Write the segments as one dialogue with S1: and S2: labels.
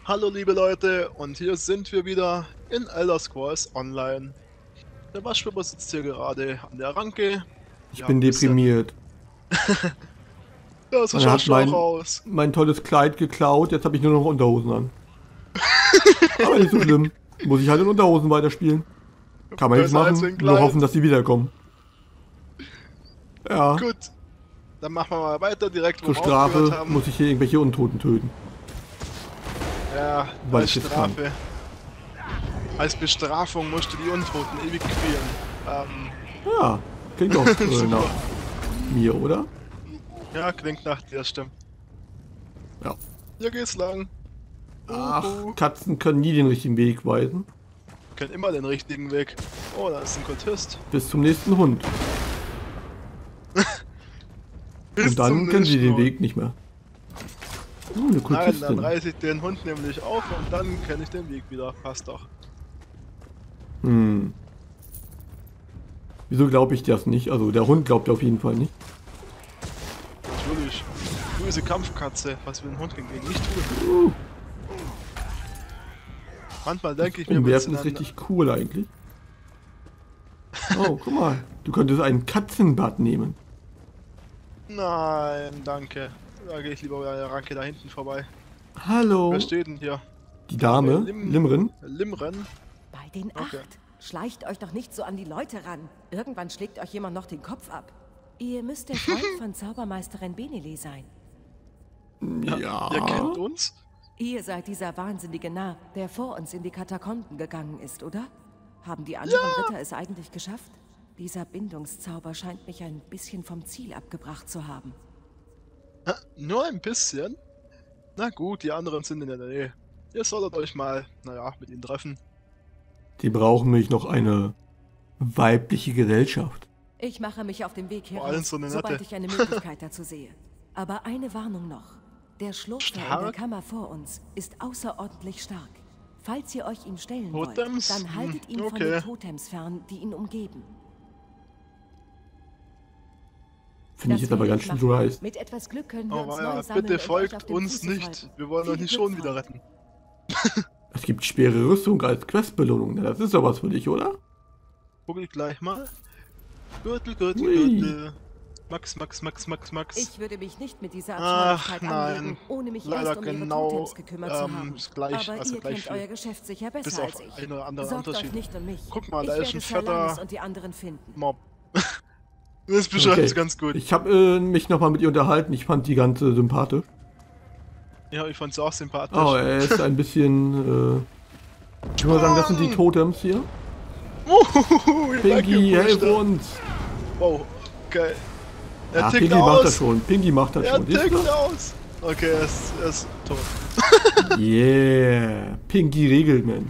S1: Hallo liebe Leute, und hier sind wir wieder in Elder Scrolls Online. Der Waschbär sitzt hier gerade an der Ranke.
S2: Ich
S1: Wir haben
S2: bin
S1: ein bisschen...
S2: deprimiert.
S1: Ja, so
S2: Man hat
S1: schaust du auch
S2: mein,
S1: aus.
S2: mein tolles Kleid geklaut, jetzt habe ich nur noch Unterhosen an. Aber nicht so schlimm. Muss ich halt in Unterhosen weiterspielen. Kann man nichts
S1: Besser als
S2: machen,
S1: ein
S2: nur hoffen,
S1: Kleid.
S2: dass sie wiederkommen. Ja,
S1: Gut, dann machen wir mal weiter, direkt wo
S2: zur
S1: wir aufgehört
S2: Strafe
S1: haben.
S2: muss ich hier irgendwelche Untoten töten.
S1: Ja,
S2: Weil
S1: als
S2: ich jetzt kann.
S1: Strafe. Als Bestrafung musst du die Untoten ewig quälen.
S2: Ja, klingt doch
S1: Super.
S2: nach mir, oder?
S1: Ja, klingt nach dir, stimmt.
S2: Ja.
S1: Hier geht's lang.
S2: Ach,
S1: Uhu.
S2: Katzen können nie den richtigen Weg weisen.
S1: Kennt immer den richtigen Weg. Oh, da ist ein Kultist.
S2: Bis zum nächsten Hund.
S1: Bis
S2: Und dann
S1: zum
S2: kennen sie
S1: nächsten
S2: den
S1: Mal.
S2: Weg nicht mehr. Oh, eine
S1: Nein, dann
S2: Kultistin.
S1: reiße ich den Hund nämlich auf und dann kenne ich den Weg wieder. Passt doch.
S2: Hm. Wieso glaube ich das nicht? Also der Hund glaubt auf jeden Fall nicht.
S1: Natürlich. Böse Kampfkatze. Was will ein Hund hingegen nicht tun? Manchmal denke ich mir, wenn
S2: Umwerfen ist richtig cool eigentlich. Oh, guck mal. Du könntest einen Katzenbad nehmen.
S1: Nein, danke. Da gehe ich lieber bei der Ranke da hinten vorbei.
S2: Hallo.
S1: Wer steht denn hier?
S2: Die Dame, Limrin.
S1: Limren?
S3: Bei den
S1: Okay.
S3: 8. Schleicht euch doch nicht so an die Leute ran. Irgendwann schlägt euch jemand noch den Kopf ab. Ihr müsst der Freund von Zaubermeisterin Benele sein.
S2: Ja.
S1: Ihr kennt uns?
S3: Ihr seid dieser wahnsinnige Narr, der vor uns in die Katakomben gegangen ist, oder? Haben die anderen Ritter es eigentlich geschafft? Dieser Bindungszauber scheint mich ein bisschen vom Ziel abgebracht zu haben.
S1: Nur ein bisschen? Na gut, die anderen sind in der Nähe. Ihr solltet euch mal, naja, mit ihnen treffen.
S2: Die brauchen mich noch eine weibliche Gesellschaft.
S3: Ich mache mich auf den Weg
S1: Vor allem
S3: heraus,
S1: so eine
S3: sobald
S1: nette.
S3: ich eine Möglichkeit dazu sehe. Aber eine Warnung noch. Der Schlurfer in der
S1: Stark?
S3: Kammer vor uns ist außerordentlich stark. Falls ihr euch ihm stellen
S1: Totems?
S3: wollt, dann haltet ihn von
S1: Okay.
S3: den Totems fern, die ihn umgeben.
S2: Finde ich
S3: Das
S2: jetzt aber
S3: werde
S2: ganz
S3: ich
S2: schön
S3: machen.
S2: dreist.
S3: Mit etwas Glück können wir
S1: Oh
S3: uns
S1: ja,
S3: neu sammeln
S1: bitte
S3: und euch auf
S1: folgt
S3: dem
S1: uns
S3: Fuße
S1: nicht.
S3: folgen.
S1: Wir wollen
S3: Viel
S1: euch nicht
S3: Glück
S1: schon wieder
S3: euch.
S1: retten.
S2: Es gibt schwere Rüstung als Questbelohnung. Das ist doch was für dich, oder?
S1: Guck ich gleich mal. Gürtel, Gürtel,
S2: Ui.
S1: Gürtel. Max, Max, Max, Max, Max.
S3: Ich würde mich nicht mit dieser
S1: Ach
S3: Abscheulichkeit
S1: nein,
S3: anlegen, ohne mich
S1: leider
S3: erst um ihre
S1: genau,
S3: Totems gekümmert zu haben.
S1: gleich,
S3: Aber
S1: also
S3: ihr
S1: gleich
S3: kennt
S1: viel.
S3: euer Geschäft sicher
S1: Bis
S3: besser
S1: auf
S3: als ich.
S1: einen oder anderen
S3: Sorgt euch
S1: Unterschied.
S3: nicht um mich.
S1: Guck mal,
S3: ich
S1: da ist
S3: werde
S1: ein
S3: Salamis
S1: fetter
S3: und die anderen finden.
S1: Mob. Das beschreibt es
S2: Okay.
S1: ganz gut.
S2: Ich habe mich nochmal mit ihr unterhalten. Ich fand die ganze sympathisch.
S1: Ja, ich fand's auch sympathisch.
S2: Oh, er ist ein bisschen. Ich würde mal sagen, das sind die Totems hier. Pinky, helf uns!
S1: Oh, okay. Er
S2: Ja,
S1: tickt
S2: Pinky macht das
S1: aus.
S2: schon. Pinky macht das
S1: Er
S2: schon. Siehst
S1: tickt aus. Okay, er ist tot.
S2: du? Yeah. Pinky regelt, man.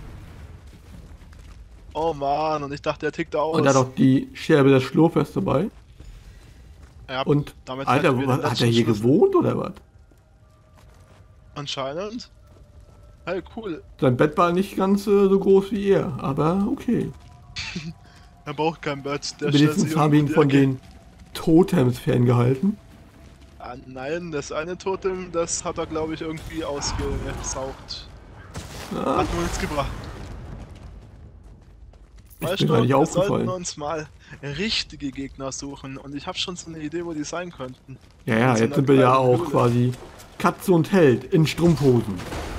S1: Oh man, und ich dachte, er tickt aus.
S2: Und er hat auch die Scherbe des Schlurfers dabei.
S1: Ja,
S2: Und,
S1: damit
S2: Alter,
S1: hätten wir den
S2: hat er
S1: letzten
S2: hier
S1: Schlüssel.
S2: gewohnt oder was?
S1: Anscheinend. Hey, cool.
S2: Sein Bett war nicht ganz so groß wie er, aber okay.
S1: Er braucht kein Bett. Der stellt
S2: Wenigstens
S1: sich
S2: haben wir ihn
S1: irgendwo in
S2: von
S1: die Ecke.
S2: den Totems ferngehalten.
S1: Ah, nein, das eine Totem, das hat er, glaube ich, irgendwie ausgesaugt.
S2: Ah,
S1: Hat nur nichts gebracht.
S2: ist mir gar nicht
S1: wir
S2: aufgefallen.
S1: sollten uns mal richtige Gegner suchen. Und ich habe schon so eine Idee, wo die sein könnten.
S2: Ja, ja,
S1: in so
S2: jetzt
S1: einer
S2: sind wir ja
S1: kleinen
S2: auch
S1: Höhle.
S2: quasi Katze und Held in Strumpfhosen.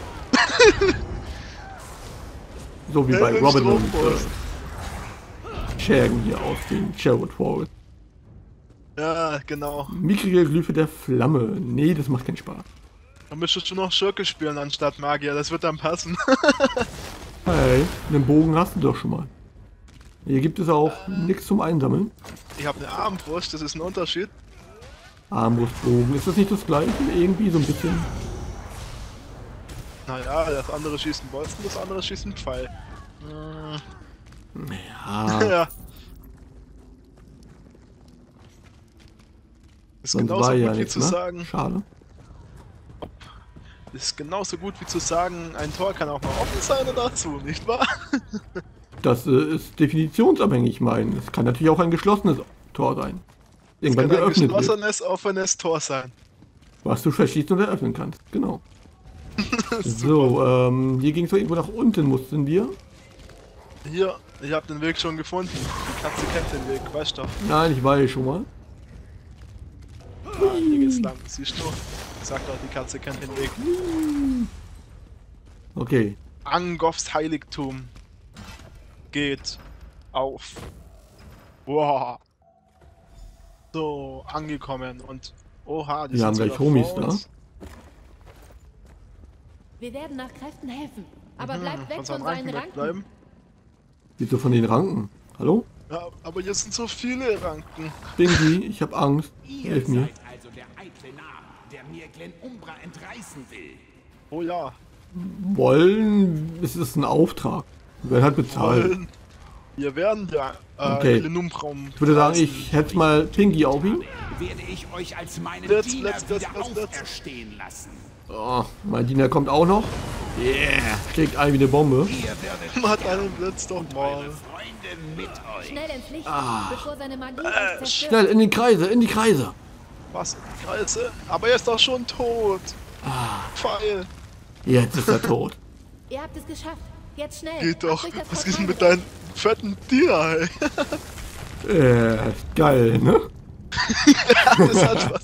S2: So wie bei
S1: Held in
S2: Robin und
S1: Strumpfhosen.
S2: Schergen hier aus dem Sherwood Forest.
S1: Ja, genau.
S2: Mickrige Glyphe der Flamme. Nee, das macht keinen Spaß.
S1: Dann müsstest du noch Schurke spielen anstatt Magier. Das wird dann passen.
S2: Hey, einen Bogen hast du doch schon mal. Hier gibt es auch nichts zum Einsammeln.
S1: Ich habe eine Armbrust, das ist ein Unterschied.
S2: Armbrustbogen. Ist das nicht das gleiche? Irgendwie so ein bisschen.
S1: Naja, das andere schießt einen Bolzen, das andere schießt einen Pfeil.
S2: Ja,
S1: Ja. Ist
S2: sonst
S1: genauso
S2: war ja
S1: gut wie
S2: nichts,
S1: zu
S2: ne?
S1: sagen.
S2: Schade.
S1: Ist genauso gut wie zu sagen, ein Tor kann auch mal offen sein oder zu, nicht wahr?
S2: Das ist definitionsabhängig, mein. Es kann natürlich auch ein geschlossenes Tor sein.
S1: Es
S2: Irgendwann
S1: kann ein
S2: geöffnet wird.
S1: geschlossenes, offenes Tor sein.
S2: Was du verschließen oder öffnen kannst. Genau. So, hier ging es irgendwo nach unten, mussten wir.
S1: Hier, ich habe den Weg schon gefunden. Die Katze kennt den Weg, weißt du doch.
S2: Nein, ich weiß schon mal.
S1: Hier geht's lang, siehst du? Sagt doch, die Katze kennt den Weg.
S2: Okay.
S1: Angofs Heiligtum geht auf. Wow. So, angekommen und oha, die
S2: Wir haben
S1: sind
S2: gleich
S1: sogar
S2: Homies
S1: vor
S2: da.
S1: uns.
S3: Wir werden nach Kräften helfen. Aber bleibt weg
S1: Von
S3: von
S1: seinen
S3: seinen
S1: Ranken
S3: Ranken.
S1: wegbleiben.
S2: Wieso von den Ranken? Hallo?
S1: Ja, aber hier sind so viele Ranken.
S2: Binky, ich hab Angst.
S4: Ihr
S2: Hilf mir.
S4: seid also der eitle Narr, der mir Glen Umbra entreißen will.
S1: Oh ja.
S2: Wollen, es ist ein Auftrag. Wer hat bezahlt?
S1: Wollen. Wir werden ja
S2: Okay.
S1: Glenumbraum.
S2: Ich würde sagen, ich hetze mal Pinky auf ihn.
S4: Werde ich euch als meinen
S1: Let's,
S4: Diener
S1: let's,
S4: wieder
S1: let's, let's.
S4: auferstehen lassen.
S2: Oh, mein Diener kommt auch noch. Yeah, schlägt ein wie eine Bombe.
S4: Ihr werdet
S1: Hat einen Blitz doch mal.
S4: eure Freunde mit euch.
S3: Schnell ins Licht, bevor seine Magie euch zerstört.
S2: Schnell, in die Kreise, in die Kreise.
S1: Was? Kreise? Aber er ist doch schon tot. Pfeil.
S2: Jetzt ist er tot.
S3: Ihr habt es geschafft. Jetzt schnell.
S1: Geht
S3: Ab
S1: doch.
S3: durch das
S1: Was ist denn
S3: Portal.
S1: mit deinen fetten Diener, ey?
S2: Geil, ne?
S1: Das hat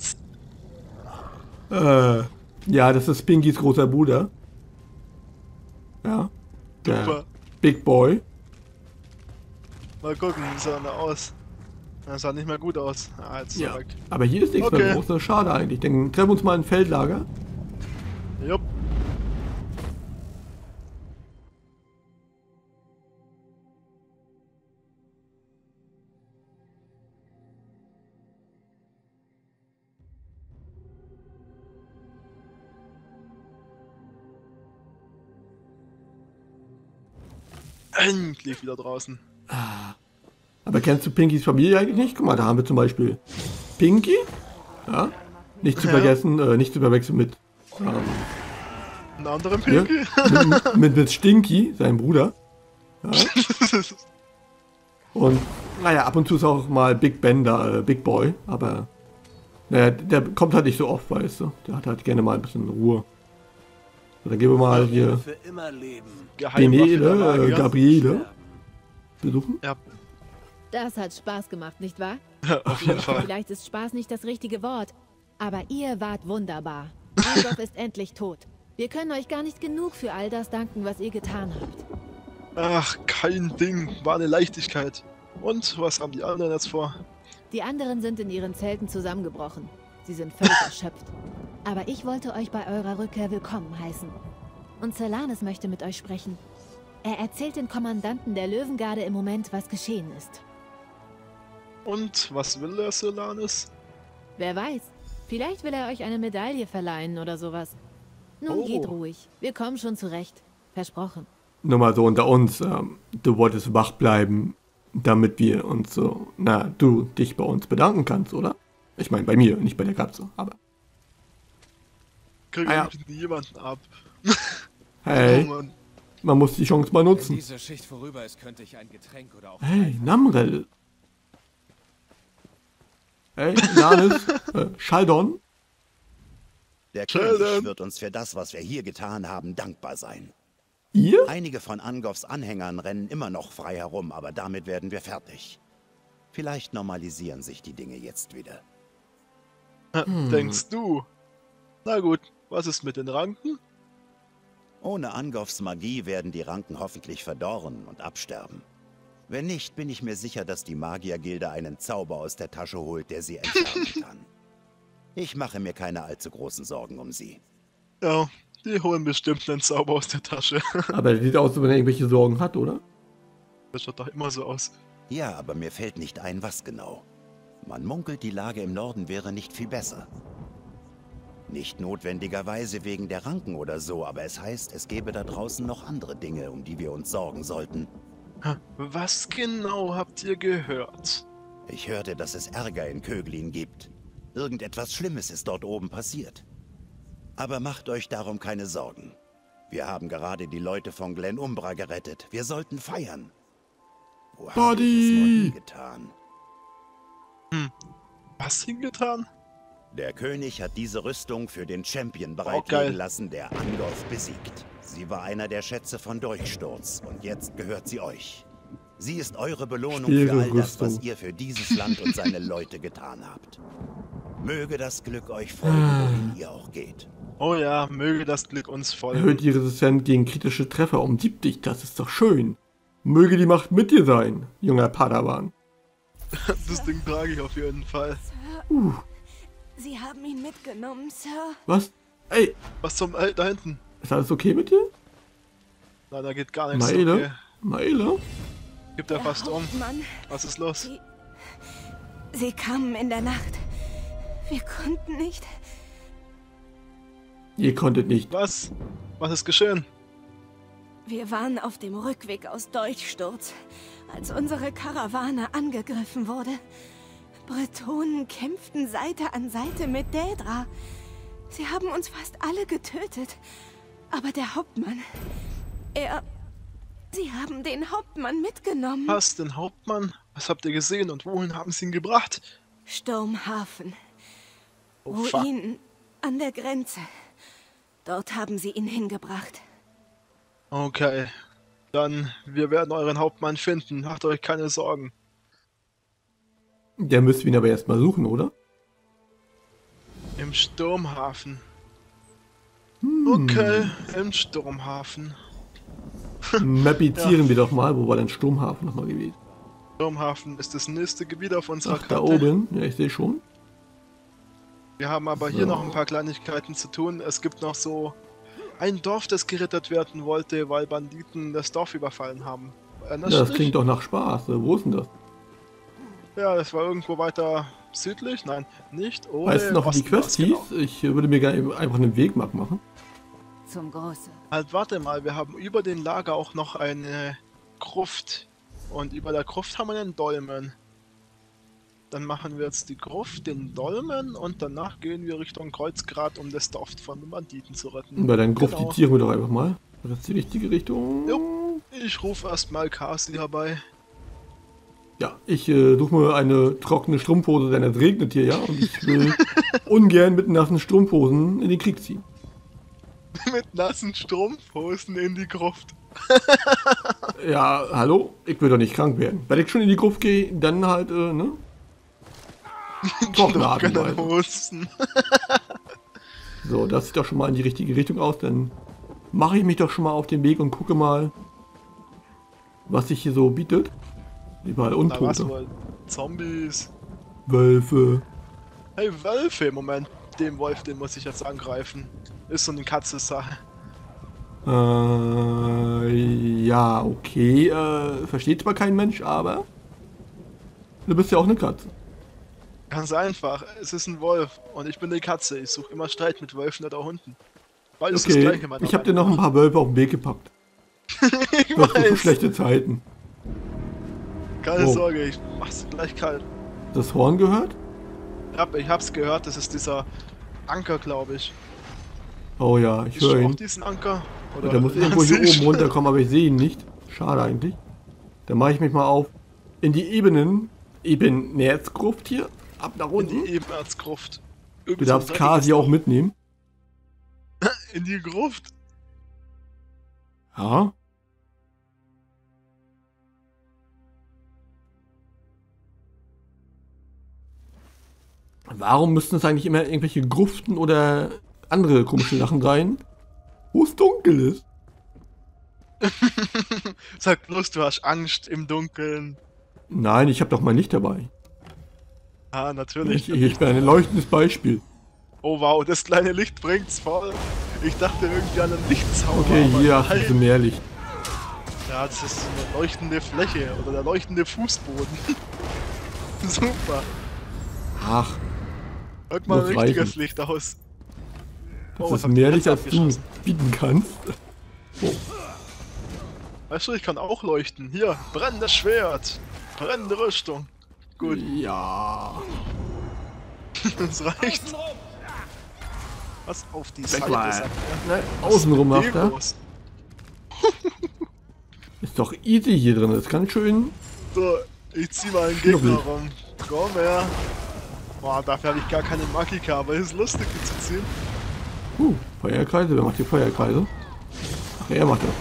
S1: was.
S2: Ja, das ist Pinkys großer Bruder. Ja. Der
S1: Super.
S2: Big Boy.
S1: Mal gucken, wie sah er aus? Das sah nicht mehr gut aus. Ah, jetzt ist er weg.
S2: Aber hier ist nichts mehr
S1: Okay.
S2: groß, das ist schade eigentlich. Dann treffen wir uns mal im Feldlager.
S1: Jupp. Endlich wieder draußen.
S2: Aber kennst du Pinkys Familie eigentlich nicht? Guck mal, da haben wir zum Beispiel Pinky. Ja. Nicht zu vergessen, nicht zu verwechseln mit,
S1: Einen anderen
S2: hier,
S1: Pinky?
S2: mit Stinky, seinem Bruder. Ja. Und naja, ab und zu ist auch mal Big Ben da, Big Boy, aber naja, der kommt halt nicht so oft, weißt du. Der hat halt gerne mal ein bisschen Ruhe. So, dann gehen wir mal hier
S5: Für immer leben.
S1: Geheimwaffe der
S2: Benele,
S1: Magier.
S2: Gabriele besuchen.
S1: Ja,
S3: Das hat Spaß gemacht, nicht wahr?
S1: auf jeden Fall.
S3: Vielleicht ist Spaß nicht das richtige Wort, aber ihr wart wunderbar. Angolf ist endlich tot. Wir können euch gar nicht genug für all das danken, was ihr getan habt.
S1: Ach, kein Ding. War eine Leichtigkeit. Und was haben die anderen jetzt vor?
S3: Die anderen sind in ihren Zelten zusammengebrochen. Sie sind völlig erschöpft. Aber ich wollte euch bei eurer Rückkehr willkommen heißen. Und Selanis möchte mit euch sprechen. Er erzählt den Kommandanten der Löwengarde im Moment, was geschehen ist.
S1: Und was will der Solanis?
S3: Wer weiß, vielleicht will er euch eine Medaille verleihen oder sowas. Nun
S1: Oh.
S3: geht ruhig. Wir kommen schon zurecht. Versprochen.
S2: Nur mal so unter uns, du wolltest wach bleiben, damit wir uns so, du dich bei uns bedanken kannst, oder? Ich meine, bei mir, nicht bei der Katze, aber.
S1: Krieg
S2: Ah ja.
S1: ich niemanden ab.
S2: Hey,
S1: Oh Mann.
S2: man muss die Chance mal
S5: Wenn
S2: nutzen.
S5: diese Schicht vorüber ist, könnte ich ein Getränk oder auch
S2: Hey, Namrel. Hey, Janis, Schaldon.
S6: Der
S1: Sheldon.
S6: König wird uns für das, was wir hier getan haben, dankbar sein.
S2: Ihr?
S6: Einige von Angofs Anhängern rennen immer noch frei herum, aber damit werden wir fertig. Vielleicht normalisieren sich die Dinge jetzt wieder.
S1: Denkst du? Na gut, was ist mit den Ranken?
S6: Ohne Angofs Magie werden die Ranken hoffentlich verdorren und absterben. Wenn nicht, bin ich mir sicher, dass die Magiergilde einen Zauber aus der Tasche holt, der sie entfernen kann. Ich mache mir keine allzu großen Sorgen um sie.
S1: Ja, die holen bestimmt einen Zauber aus der Tasche.
S2: Aber er sieht aus, als wenn er irgendwelche Sorgen hat, oder?
S1: Das schaut doch immer so aus.
S6: Ja, aber mir fällt nicht ein, was genau. Man munkelt, die Lage im Norden wäre nicht viel besser. Nicht notwendigerweise wegen der Ranken oder so, aber es heißt, es gäbe da draußen noch andere Dinge, um die wir uns sorgen sollten.
S1: Was genau habt ihr gehört?
S6: Ich hörte, dass es Ärger in Köglin gibt. Irgendetwas Schlimmes ist dort oben passiert. Aber macht euch darum keine Sorgen. Wir haben gerade die Leute von Glen Umbra gerettet. Wir sollten feiern. Wo haben wir das noch nie getan?
S1: Was hingetan?
S6: Der König hat diese Rüstung für den Champion
S1: geil.
S6: bereitlegen lassen, der Angolf besiegt. Sie war einer der Schätze von Durchsturz und jetzt gehört sie euch. Sie ist eure Belohnung für all das, was ihr für dieses Land und seine Leute getan habt. Möge das Glück euch folgen, wohin ihr auch geht.
S1: Oh ja, möge das Glück uns folgen.
S2: Erhöht die Resistenz gegen kritische Treffer um 70, das ist doch schön. Möge die Macht mit dir sein, junger Padawan.
S1: Das Ding trage ich auf jeden Fall.
S3: Sie haben ihn mitgenommen, Sir.
S2: Was? Ey,
S1: Was zum da hinten?
S2: ist alles okay mit dir?
S1: Na, da geht gar nichts.
S2: Maele?
S1: Okay.
S2: Maele?
S1: Gibt er fast um.
S3: Hauptmann,
S1: Was ist los?
S3: Sie kamen in der Nacht. Wir konnten nicht.
S2: Ihr konntet nicht.
S1: Was? Was ist geschehen?
S3: Wir waren auf dem Rückweg aus Dolchsturz, als unsere Karawane angegriffen wurde. Bretonen kämpften Seite an Seite mit Dädra. Sie haben uns fast alle getötet. Aber der Hauptmann, Sie haben den Hauptmann mitgenommen.
S1: Was, den Hauptmann? Was habt ihr gesehen und wohin haben sie ihn gebracht?
S3: Sturmhafen.
S1: Oh, fuck.
S3: Ruinen an der Grenze. Dort haben sie ihn hingebracht.
S1: Okay. Dann, wir werden euren Hauptmann finden. Macht euch keine Sorgen.
S2: Der müsst ihr ihn aber erstmal suchen, oder?
S1: Im Sturmhafen. Okay, im Sturmhafen.
S2: Mappizieren wir doch mal, wo war denn Sturmhafen nochmal gewesen?
S1: Sturmhafen ist das nächste Gebiet auf unserer
S2: Ach, da
S1: Karte.
S2: oben, ja, ich sehe schon.
S1: Wir haben aber hier noch ein paar Kleinigkeiten zu tun. Es gibt noch so ein Dorf, das gerettet werden wollte, weil Banditen das Dorf überfallen haben. Erinnerst
S2: Ja,
S1: du
S2: das
S1: dich?
S2: klingt doch nach Spaß. Wo ist denn das?
S1: Ja, das war irgendwo weiter südlich. Nein, nicht.
S2: Weißt du noch, wie die
S1: Osten war's,
S2: Quest hieß?
S1: genau.
S2: Ich würde mir gerne einfach einen Wegmark machen.
S3: Zum Großen.
S1: Halt, warte mal, wir haben über den Lager auch noch eine Gruft. Und über der Gruft haben wir einen Dolmen. Dann machen wir jetzt die Gruft, den Dolmen und danach gehen wir Richtung Kreuzgrat, um das Dorf von den Banditen zu retten.
S2: Bei dann
S1: Genau.
S2: gruftizieren wir doch einfach mal. Das ist die richtige Richtung.
S1: Jo, ich rufe erstmal Kasi herbei.
S2: Ja, ich suche mir eine trockene Strumpfhose, denn es regnet hier, ja. Und ich will ungern mit nassen Strumpfhosen in den Krieg ziehen.
S1: Mit nassen Strumpfhosen in die Gruft.
S2: Ja, hallo? Ich will doch nicht krank werden. Wenn ich schon in die Gruft gehe, dann halt, ne? Trockene Art und
S1: Trockenen
S2: Weise.
S1: Hosen.
S2: So, das sieht doch schon mal in die richtige Richtung aus. Dann mache ich mich doch schon mal auf den Weg und gucke mal, was sich hier so bietet. Überall
S1: Na was
S2: Untote.
S1: wohl? Zombies.
S2: Wölfe.
S1: Hey, Wölfe, Moment. Den Wolf, den muss ich jetzt angreifen. Ist so eine Katze-Sache.
S2: Ja, okay. Versteht zwar kein Mensch, aber du bist ja auch eine Katze.
S1: Ganz einfach. Es ist ein Wolf und ich bin eine Katze. Ich suche immer Streit mit Wölfen oder Hunden. Beides das
S2: Okay,
S1: Gleiche, meiner
S2: ich habe dir
S1: Meinung
S2: noch ein paar Wölfe auf den Weg gepackt.
S1: Ich
S2: Das sind so
S1: weiß.
S2: schlechte Zeiten.
S1: Keine
S2: Oh.
S1: Sorge, ich mach's gleich kalt.
S2: Das Horn gehört?
S1: Ich hab's gehört, das ist dieser Anker, glaube ich.
S2: Oh ja, ich
S1: Siehst du
S2: höre
S1: auch
S2: ihn.
S1: diesen Anker? Oder
S2: Der muss irgendwo hier
S1: Siehst
S2: oben
S1: du?
S2: runterkommen, aber ich sehe ihn nicht. Schade eigentlich. Dann mache ich mich mal auf in die Ebenerzgruft hier. Ab nach
S1: In
S2: unten.
S1: die Ebenerzgruft.
S2: Du darfst Kasi auch mitnehmen.
S1: In die Gruft?
S2: Ja. Warum müssten es eigentlich immer irgendwelche Gruften oder andere komische Sachen sein, wo es dunkel ist?
S1: Sag bloß, du hast Angst im Dunkeln.
S2: Nein, ich habe doch mein Licht dabei.
S1: Ah, natürlich.
S2: Ich bin ein leuchtendes Beispiel.
S1: Oh wow, das kleine Licht bringt's voll. Ich dachte irgendwie an einen Lichtzauber.
S2: Okay,
S1: aber
S2: hier hast du ein
S1: nein.
S2: bisschen mehr Licht.
S1: Ja, das ist eine leuchtende Fläche oder der leuchtende Fußboden. Super.
S2: Ach,
S1: Hört mal ein
S2: Muss
S1: richtiges
S2: reichen.
S1: Licht aus.
S2: das
S1: Oh, was
S2: ist
S1: habt ihr
S2: mehr
S1: jetzt
S2: Licht, als du
S1: abgeschossen?
S2: bieten kannst.
S1: Weißt du, ich kann auch leuchten. Hier, brennendes Schwert. Brennende Rüstung. Gut,
S2: Ja.
S1: das reicht. Was auf die Seite
S2: mal.
S1: sagt
S2: Ne, außenrum macht er.
S1: Demos.
S2: Ist doch easy hier drin. Das kann schön.
S1: So, ich zieh mal einen Gegner
S2: Knubbel.
S1: rum. Komm her. Boah, dafür habe ich gar keine Magika, aber es ist lustig, die zu ziehen.
S2: Feuerkreise, wer macht die Feuerkreise? Ach, er macht das.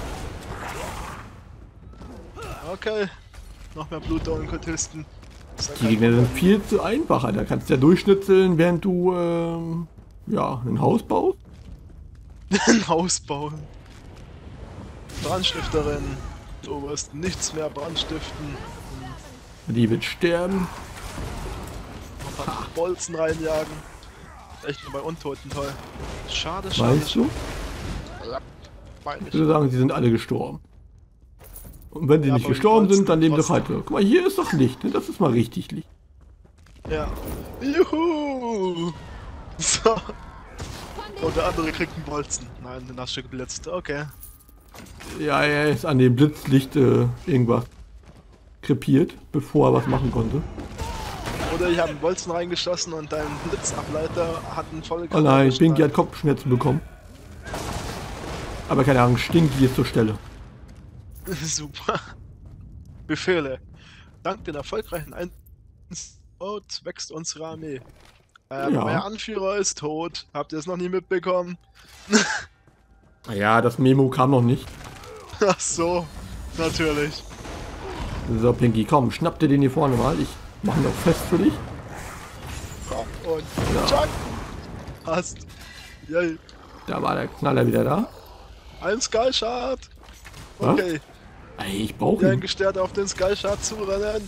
S1: Okay. Noch mehr Blutdollen-Kultisten.
S2: Die Gegner sind viel zu einfach, Alter. Kannst ja durchschnitzeln, während du, ja, ein Haus baust.
S1: ein Haus bauen. Brandstifterin. Du wirst nichts mehr brandstiften.
S2: Die wird sterben.
S1: Noch ein paar Bolzen reinjagen. Echt nur bei Untoten toll. Schade, schade.
S2: Weißt du?
S1: Ja, meine
S2: Ich würde sagen, sie sind alle gestorben. Und wenn sie
S1: Ja,
S2: nicht
S1: aber
S2: gestorben
S1: die
S2: sind, dann leben doch
S1: trotzdem.
S2: halt. Guck mal, hier ist doch Licht. Ne? Das ist mal richtig Licht.
S1: Ja. Juhu! So. Und der andere kriegt einen Bolzen. Nein, den hast du geblitzt. Okay.
S2: Ja, er ist an dem Blitzlicht irgendwas krepiert, bevor er was machen konnte.
S1: Oder ich habe einen Bolzen reingeschossen und dein Blitzableiter hat einen vollen
S2: Oh nein, Pinky hat Kopfschmerzen bekommen. Aber keine Ahnung, Stinky ist zur Stelle.
S1: Super. Befehle. Dank den erfolgreichen Einsatz wächst unsere Armee.
S2: Ja.
S1: Euer Anführer ist tot. Habt ihr es noch nie mitbekommen?
S2: Ja, das Memo kam noch nicht.
S1: Ach so, natürlich.
S2: So, Pinky, komm, schnapp dir den hier vorne mal. Ich mache ihn doch fest für dich.
S1: Und
S2: Ja.
S1: Chuck! Hast. Yay.
S2: Da war der Knaller wieder da.
S1: Ein Sky Shard.
S2: Was?
S1: Okay.
S2: Ey, ich brauche
S1: Wie ein
S2: ihn.
S1: Gestärter auf den Sky Shard zurennen.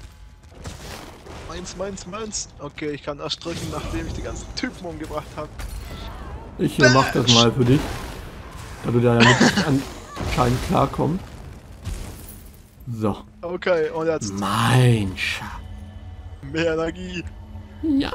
S1: Meins. Okay, ich kann erst drücken, nachdem ich die ganzen Typen umgebracht habe.
S2: Ich mach das mal für dich. Da du da ja nicht anscheinend klarkommst. So.
S1: Okay, und jetzt
S2: Mein Schatz.
S1: mehr Energie.
S2: Ja.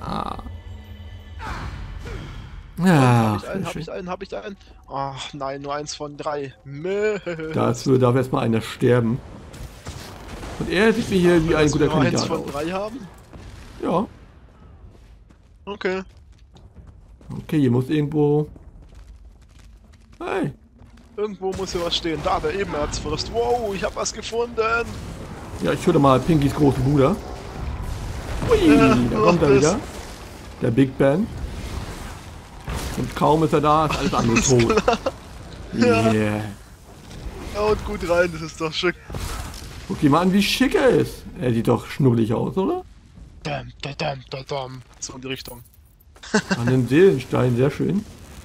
S2: Ja,
S1: Hab ich einen? Ach nein, nur eins von 3. Mö.
S2: dafür darf erstmal einer sterben. Und er sieht mir hier wie ein guter
S1: Nur eins
S2: Kandidat
S1: von
S2: aus.
S1: 3 haben?
S2: Ja.
S1: Okay.
S2: Okay, hier muss irgendwo... Hey.
S1: Irgendwo muss hier was stehen. Da, der Ebenerzfürst. Wow, ich hab was gefunden.
S2: Ja, ich höre mal Pinkys großen Bruder. Ui, da kommt er
S1: das.
S2: wieder. Der Big Ben. Und kaum ist er da, ist alles andere tot. Yeah.
S1: Haut gut rein, das ist doch schick.
S2: Guck dir mal an, wie schick er ist. Er sieht doch schnuddelig aus, oder?
S1: Dam. So in die Richtung.
S2: An den Seelenstein, sehr schön.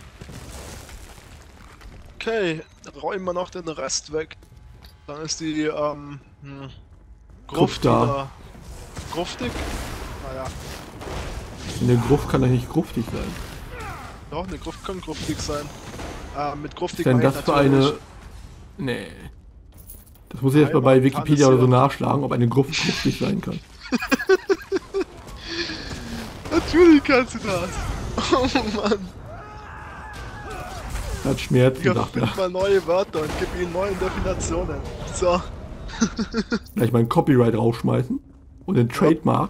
S1: Okay, dann räumen wir noch den Rest weg. Dann ist die,
S2: Gruft da.
S1: wieder gruftig. Naja,
S2: In der Gruft kann er nicht gruftig sein.
S1: doch, eine Gruft kann gruftig sein. Mit gruftig
S2: Denn
S1: meine ich
S2: das für eine...
S1: natürlich-
S2: Nee. Das muss ich jetzt mal bei Wikipedia oder so nachschlagen, ob eine Gruft gruftig sein kann.
S1: Natürlich kannst du das. Oh Mann.
S2: Er hat Schmerzen,
S1: Ich
S2: dachte
S1: erfinde
S2: er.
S1: mal neue Wörter und gib ihnen neue Definitionen. So.
S2: Gleich mal ein Copyright rausschmeißen. Und ein Trademark.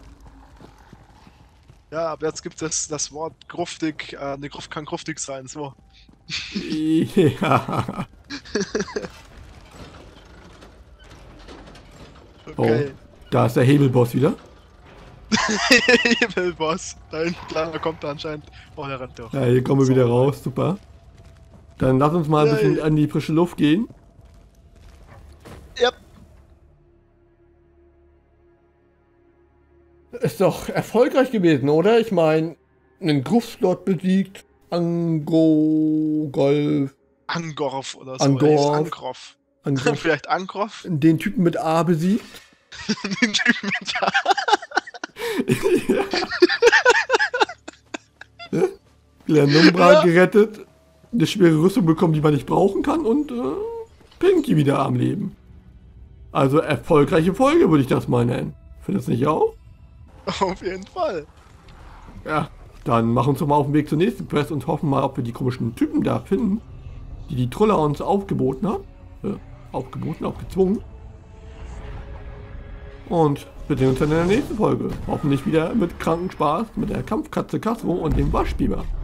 S1: Ja, aber jetzt gibt es das Wort gruftig. Eine Gruft kann gruftig sein, so.
S2: Ja.
S1: Okay.
S2: Oh, da ist der Hebelboss wieder.
S1: Hebelboss. Da hinten kleiner kommt er anscheinend. Oh, der rennt doch.
S2: Ja, hier kommen wir
S1: So.
S2: wieder raus, super. Dann lass uns mal ein bisschen
S1: Yay.
S2: an die frische Luft gehen.
S1: Yep.
S2: Ist doch erfolgreich gewesen, oder? Ich meine, einen Gruftslot besiegt, Golf,
S1: Angorf oder so.
S2: Angorf.
S1: Angroff.
S2: Angorf,
S1: Vielleicht Angroff?
S2: den Typen mit A besiegt.
S1: Den Typen mit
S2: Numbra
S1: Ja.
S2: gerettet, eine schwere Rüstung bekommen, die man nicht brauchen kann und Pinky wieder am Leben. Also erfolgreiche Folge, würde ich das mal nennen. Findest du nicht auch?
S1: Auf jeden Fall.
S2: Ja, dann machen wir uns doch mal auf den Weg zur nächsten Quest und hoffen mal, ob wir die komischen Typen da finden, die Troller uns aufgeboten hat. Aufgezwungen. Und wir sehen uns dann in der nächsten Folge. Hoffentlich wieder mit kranken Spaß mit der Kampfkatze Castro und dem Waschbiber.